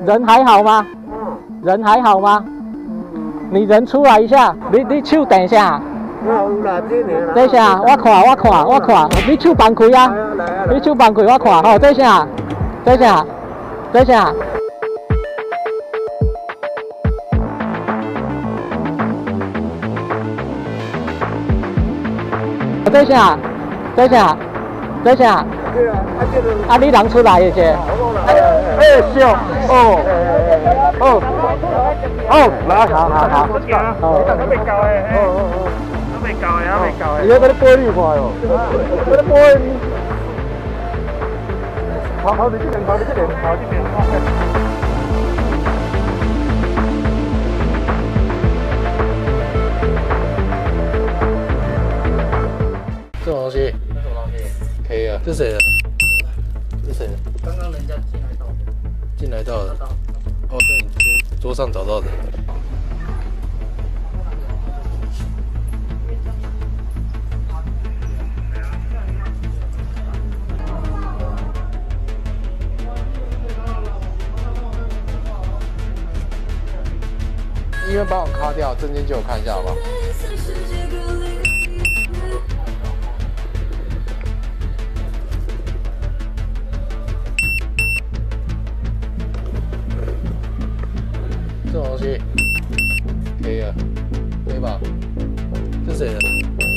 人还好吗？人还好吗？你人出来一下，你手等一下。等一下，我看，你手放开啊！你手放开，我看，吼，等一下。等一下。等一下。啊，你人出来一些。笑，来，好。 未夠嘅， 而家嗰啲玻璃塊喎，嗰啲玻璃。跑你這邊。这种东西，可以啊。这是谁的？刚刚人家进来到的。哦，在你桌上找到的。医院帮我卡掉，证件借我看一下好不好？这种东西可以啊，可以吧？这是谁的？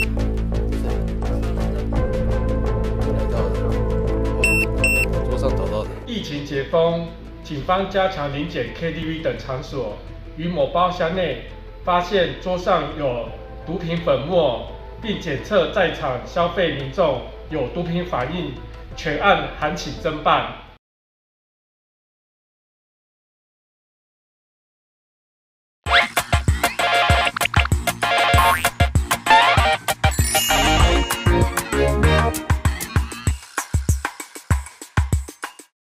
进来到的，桌上找到的。 疫情解封，警方加强临检 KTV 等场所，于某包厢内发现桌上有毒品粉末，并检测在场消费民众有毒品反应，全案函请侦办。